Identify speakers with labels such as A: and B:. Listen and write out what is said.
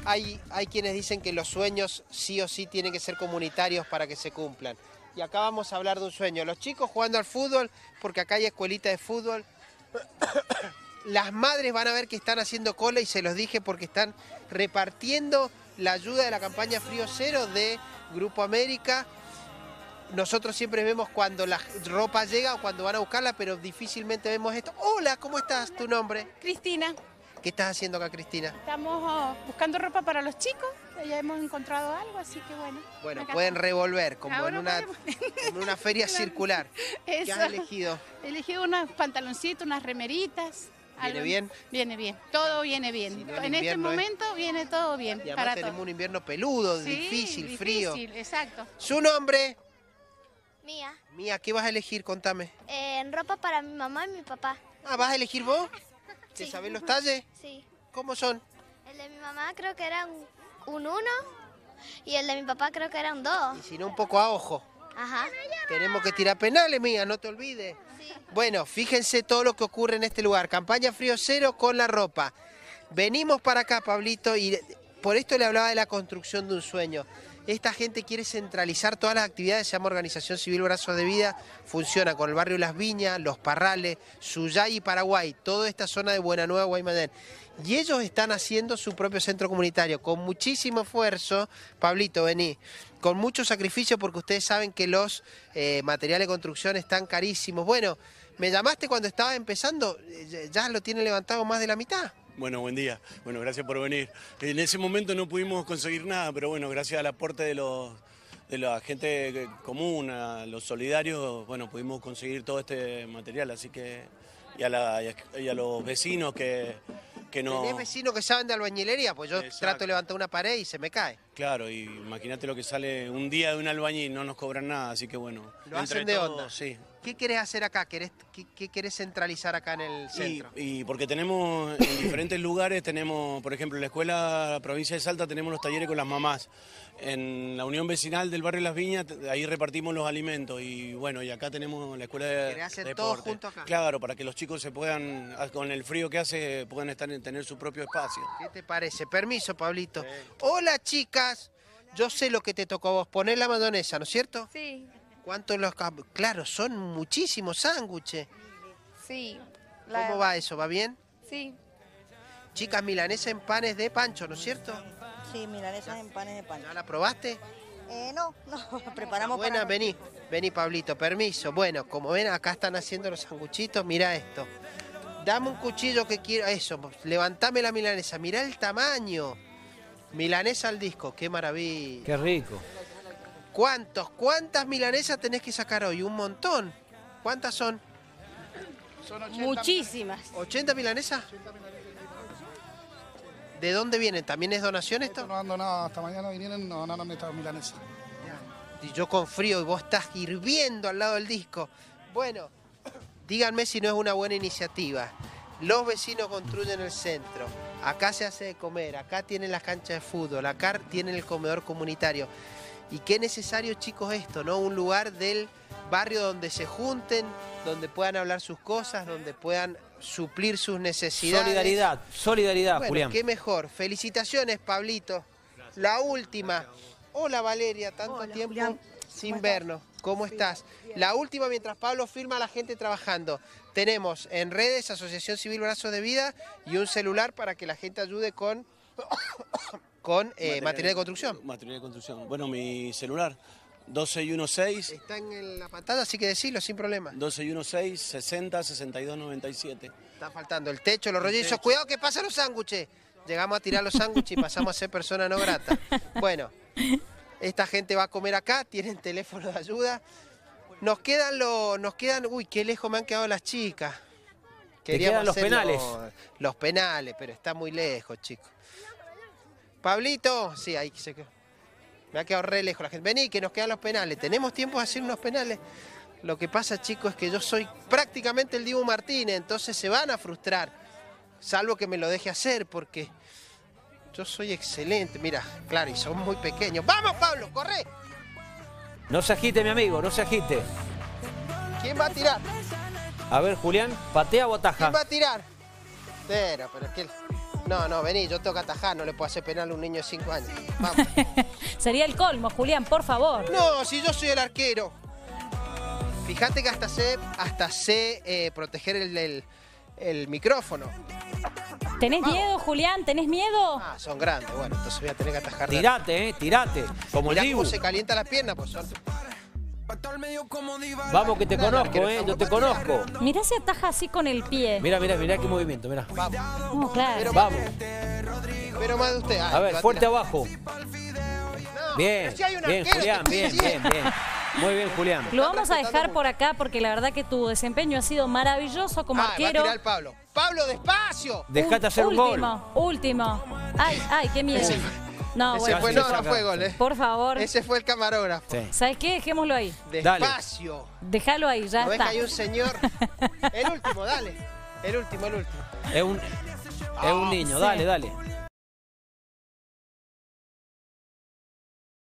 A: hay quienes dicen que los sueños sí o sí tienen que ser comunitarios para que se cumplan. Y acá vamos a hablar de un sueño. Los chicos jugando al fútbol, porque acá hay escuelita de fútbol. Las madres van a ver que están haciendo cola y se los dije porque están repartiendo la ayuda de la campaña Frío Cero de Grupo América. Nosotros siempre vemos cuando la ropa llega o cuando van a buscarla, pero difícilmente vemos esto. Hola, ¿cómo estás? ¿Tu nombre?
B: Cristina.
A: ¿Qué estás haciendo acá, Cristina?
B: Estamos buscando ropa para los chicos. Ya hemos encontrado algo, así que bueno.
A: Bueno,
B: acá
A: pueden
B: estamos.
A: revolver, como
B: Ahora
A: en una feria
B: Claro.
A: circular. ¿Qué
B: Eso.
A: has elegido?
B: He elegido unos pantaloncitos, unas remeritas.
A: ¿Viene
B: algo.
A: bien?
B: Viene bien, todo viene bien.
A: Si no, el
B: en este
A: invierno es-
B: momento viene todo bien.
A: Y además
B: para
A: tenemos
B: todo.
A: un invierno peludo,
B: Sí,
A: difícil, frío.
B: Exacto.
A: ¿Su nombre?
C: Mía.
A: Mía, ¿qué vas a elegir? Contame.
C: Ropa para mi mamá y mi papá.
A: Ah, ¿vas a elegir vos? ¿Te
C: Sí.
A: sabés los talles?
C: Sí.
A: ¿Cómo son?
C: El de mi mamá creo que era un 1 y el de mi papá creo que era un 2.
A: Y si no, un poco a ojo.
C: Ajá.
A: Tenemos que tirar penales, Mía, no te olvides.
C: Sí.
A: Bueno, fíjense todo lo que ocurre en este lugar. Campaña Frío Cero con la ropa. Venimos para acá, Pablito, y por esto le hablaba de la construcción de un sueño. Esta gente quiere centralizar todas las actividades, se llama Organización Civil Brazos de Vida, funciona con el barrio Las Viñas, Los Parrales, Suyay y Paraguay, toda esta zona de Buena Nueva, Guaymallén. Y ellos están haciendo su propio centro comunitario, con muchísimo esfuerzo. Pablito, vení, con mucho sacrificio porque ustedes saben que los materiales de construcción están carísimos. Bueno, me llamaste cuando estaba empezando, ya lo tiene levantado más de la mitad.
D: Bueno, buen día. Bueno, gracias por venir. En ese momento no pudimos conseguir nada, pero bueno, gracias al aporte de la gente común, a los solidarios, bueno, pudimos conseguir todo este material, así que y a los vecinos que no...
A: ¿Tenés vecinos que saben de albañilería? Pues yo
D: Exacto.
A: trato de levantar una pared y se me cae.
D: Claro, y imagínate lo que sale un día de un albañil, no nos cobran nada, así que bueno.
A: Lo
D: entre
A: hacen de
D: todos,
A: onda.
D: Sí.
A: ¿Qué querés hacer acá? ¿Qué querés centralizar acá en el centro?
D: Y porque tenemos en diferentes lugares, tenemos, por ejemplo, en la escuela provincia de Salta tenemos los talleres con las mamás. En la unión vecinal del barrio Las Viñas, ahí repartimos los alimentos. Y bueno, y acá tenemos la escuela de
A: ¿Querés hacer
D: deporte.
A: todo junto acá?
D: Claro, para que los chicos se puedan, con el frío que hace, puedan tener su propio espacio.
A: ¿Qué te parece? Permiso, Pablito. Hola, chicas. Yo sé lo que te tocó a vos, poner la mayonesa, ¿no es cierto?
E: Sí,
A: ¿Cuántos los... Claro, son muchísimos sándwiches.
E: sí.
A: ¿Cómo va eso? ¿Va bien?
E: Sí.
A: Chicas, milanesa en panes de pancho, ¿no es cierto?
F: Sí, milanesas en panes de pan.
A: ¿Ya la probaste?
F: No, preparamos
A: Buena,
F: para...
A: vení, Pablito, permiso. Bueno, como ven, acá están haciendo los sanguchitos, mirá esto. Dame un cuchillo que quiero, eso, levantame la milanesa, mirá el tamaño. Milanesa al disco, qué maravilla.
G: Qué rico.
A: ¿Cuántas milanesas tenés que sacar hoy? Un montón. ¿Cuántas son?
B: Muchísimas.
A: ¿80 milanesas? ¿De dónde vienen? ¿También es donación esto?
H: No ando nada, hasta mañana vinieron, no han estado milanesa.
A: Y yo con frío y vos estás hirviendo al lado del disco. Bueno, díganme si no es una buena iniciativa. Los vecinos construyen el centro, acá se hace de comer, acá tienen las canchas de fútbol, acá tienen el comedor comunitario. Y qué necesario, chicos, esto, ¿no? Un lugar del barrio donde se junten, donde puedan hablar sus cosas, donde puedan suplir sus necesidades.
G: Solidaridad,
A: Bueno,
G: Julián.
A: qué mejor. Felicitaciones, Pablito. La última. Hola, Valeria, tanto
F: Hola,
A: tiempo
F: Julián.
A: sin vernos. ¿Cómo estás? La última, mientras Pablo firma a la gente trabajando. Tenemos en redes Asociación Civil Brazos de Vida y un celular para que la gente ayude con, material de construcción.
D: Material de construcción. Bueno, mi celular, 2616.
A: Está en la pantalla, así que decilo sin problema.
D: 2616 60 62 97.
A: Está faltando el techo, los rollizos. Cuidado que pasan los sándwiches. Llegamos a tirar los sándwiches y pasamos a ser persona no grata. Bueno, esta gente va a comer acá, tienen teléfono de ayuda. Nos quedan, uy, qué lejos me han quedado las chicas.
G: Te quedan los
A: hacer
G: penales.
A: Los penales, pero está muy lejos, chicos. Pablito, sí, ahí se quedó. Me ha quedado re lejos la gente. Vení, que nos quedan los penales. ¿Tenemos tiempo de hacer unos penales? Lo que pasa, chicos, es que yo soy prácticamente el Dibu Martínez, entonces se van a frustrar. Salvo que me lo deje hacer, porque yo soy excelente. Mira, claro, y son muy pequeños. ¡Vamos, Pablo, corre!
G: No se agite, mi amigo, no se agite.
A: ¿Quién va a tirar?
G: A ver, Julián, ¿patea o ataja?
A: ¿Quién va a tirar? Pero es que... No, vení, yo tengo que atajar, no le puedo hacer penal a un niño de 5 años. Vamos.
E: Sería el colmo, Julián, por favor.
A: No, si yo soy el arquero. Fíjate que hasta sé proteger el micrófono.
E: ¿Tenés miedo, Julián? ¿Tenés miedo?
A: Ah, son grandes. Bueno, entonces voy a tener que atajar.
G: Tirate, tirate. Como el
A: Mirá
G: Dibu.
A: cómo se calienta la pierna, pues son...
G: Vamos que te
A: Dale,
G: conozco,
A: arquero,
G: yo te conozco.
E: Mirá si ataja así con el pie.
G: Mirá qué movimiento, mirá.
A: Vamos.
E: No, claro.
A: Pero
G: Vamos.
A: Pero más de usted.
G: A ver, fuerte abajo.
A: No,
G: Bien,
A: pero si hay un
G: bien,
A: arquero,
G: Julián,
A: te
G: bien,
A: estoy
G: bien, bien. Muy bien, Julián.
E: Lo vamos a
A: respetando
E: dejar
A: mucho.
E: por acá porque la verdad que tu desempeño ha sido maravilloso como
A: Va a
E: arquero.
A: tirar Pablo. ¡Pablo, despacio!
G: Dejate hacer un gol.
E: Último. Ay, qué miedo. No,
A: Ese
E: bueno.
A: fue,
G: Casi
A: no
G: le
A: fue gol,
E: Por favor.
A: Ese fue el camarógrafo.
G: Sí.
E: ¿Sabes qué? Dejémoslo ahí.
A: Despacio.
E: Déjalo ahí, ya
A: ¿No ves
E: está.
A: que hay un señor? El último, dale. El último.
G: Es un niño,
E: Sí.
G: dale.